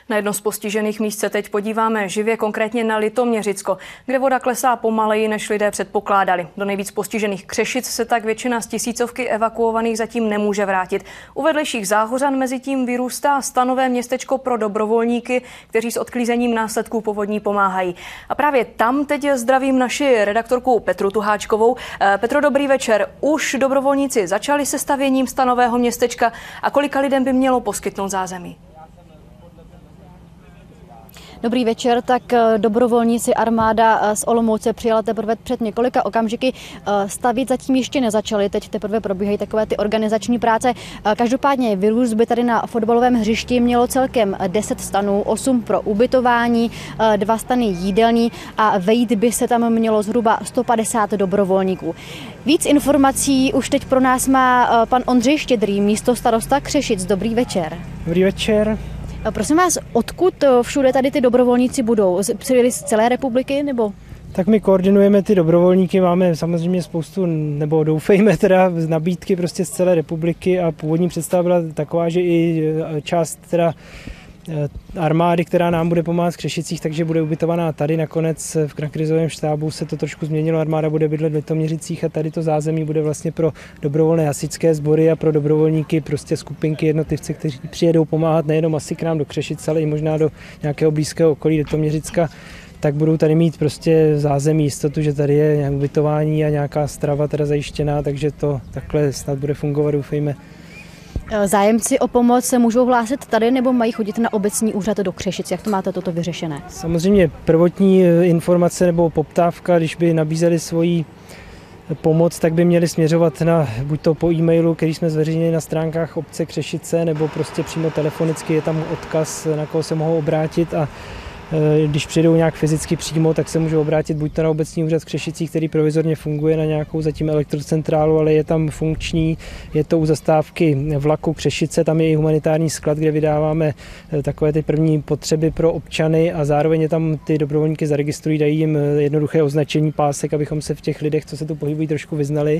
Na jedno z postižených míst se teď podíváme živě, konkrétně na Litoměřicko, kde voda klesá pomaleji, než lidé předpokládali. Do nejvíc postižených Křešic se tak většina z tisícovky evakuovaných zatím nemůže vrátit. U vedlejších Záhořan mezitím vyrůstá stanové městečko pro dobrovolníky, kteří s odklízením následků povodní pomáhají. A právě tam teď zdravím naši redaktorku Petru Tuháčkovou. Petro, dobrý večer. Už dobrovolníci začali se stavěním stanového městečka a kolika lidem by mělo poskytnout zázemí? Dobrý večer, tak dobrovolníci armáda z Olomouce přijala teprve před několika okamžiky. Stavět zatím ještě nezačali, teď teprve probíhají takové ty organizační práce. Každopádně vyrůst by tady na fotbalovém hřišti mělo celkem 10 stanů, 8 pro ubytování, 2 stany jídelní a vejít by se tam mělo zhruba 150 dobrovolníků. Víc informací už teď pro nás má pan Ondřej Štědrý, místostarosta Křešic. Dobrý večer. Dobrý večer. Prosím vás, odkud všude tady ty dobrovolníci budou? Přijeli z celé republiky nebo? Tak my koordinujeme ty dobrovolníky, máme samozřejmě spoustu, nebo doufejme teda, nabídky prostě z celé republiky a původní představa byla taková, že i část teda armády, která nám bude pomáhat v Křešicích, takže bude ubytovaná tady. Nakonec na krizovém štábu se to trošku změnilo, armáda bude bydlet v Litoměřicích a tady to zázemí bude vlastně pro dobrovolné hasičské sbory a pro dobrovolníky, prostě skupinky, jednotlivce, kteří přijedou pomáhat nejenom asi k nám do Křešic, ale i možná do nějakého blízkého okolí Litoměřicka, tak budou tady mít prostě zázemí, jistotu, že tady je nějaké ubytování a nějaká strava teda zajištěná, takže to takhle snad bude fungovat, doufejme. Zájemci o pomoc se můžou hlásit tady nebo mají chodit na obecní úřad do Křešic? Jak to máte toto vyřešené? Samozřejmě prvotní informace nebo poptávka, když by nabízeli svoji pomoc, tak by měli směřovat na buď to po e-mailu, který jsme zveřejnili na stránkách obce Křešice, nebo prostě přímo telefonicky, je tam odkaz, na koho se mohou obrátit a když přijdou nějak fyzicky přímo, tak se můžou obrátit buď to na obecní úřad v Křešicích, který provizorně funguje na nějakou zatím elektrocentrálu, ale je tam funkční, je to u zastávky vlaku Křešice, tam je i humanitární sklad, kde vydáváme takové ty první potřeby pro občany a zároveň je tam ty dobrovolníky zaregistrují, dají jim jednoduché označení pásek, abychom se v těch lidech, co se tu pohybují, trošku vyznali.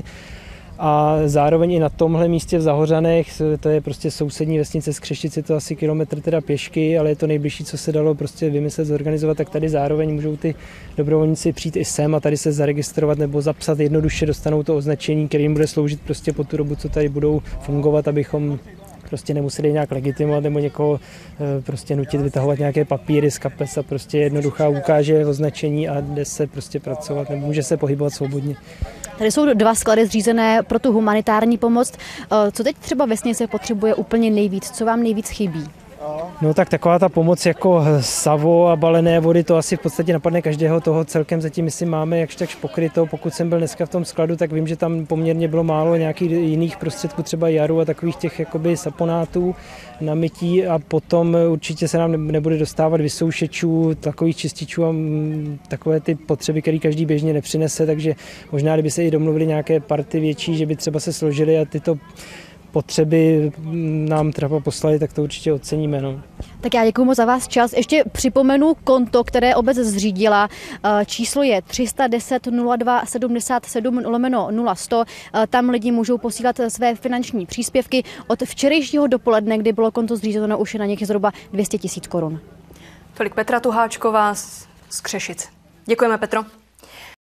A zároveň i na tomhle místě v Zahořanech, to je prostě sousední vesnice z Křešic, je to asi kilometr teda pěšky, ale je to nejbližší, co se dalo prostě vymyslet, zorganizovat, tak tady zároveň můžou ty dobrovolníci přijít i sem a tady se zaregistrovat nebo zapsat, jednoduše dostanou to označení, které jim bude sloužit prostě po tu dobu, co tady budou fungovat, abychom prostě nemuseli nějak legitimovat nebo někoho prostě nutit vytahovat nějaké papíry z kapes a prostě jednoduchá ukáže označení a jde se prostě pracovat nebo může se pohybovat svobodně. Tady jsou 2 sklady zřízené pro tu humanitární pomoc. Co teď třeba vesnice potřebuje úplně nejvíc? Co vám nejvíc chybí? No tak taková ta pomoc jako savo a balené vody, to asi v podstatě napadne každého, toho celkem zatím myslím máme jakž takž pokryto. Pokud jsem byl dneska v tom skladu, tak vím, že tam poměrně bylo málo nějakých jiných prostředků, třeba jaru a takových těch jakoby saponátů na mytí a potom určitě se nám nebude dostávat vysoušečů, takových čističů a takové ty potřeby, které každý běžně nepřinese, takže možná, kdyby se i domluvili nějaké party větší, že by třeba se složily a tyto potřeby nám třeba poslali, tak to určitě oceníme. No. Tak já děkuji moc za vás čas. Ještě připomenu konto, které obec zřídila. Číslo je 310 02 77 /0100. Tam lidi můžou posílat své finanční příspěvky. Od včerejšího dopoledne, kdy bylo konto zřízeno, už je na nich zhruba 200 000 korun. Tolik Petra Tuháčková z Křešic. Děkujeme, Petro.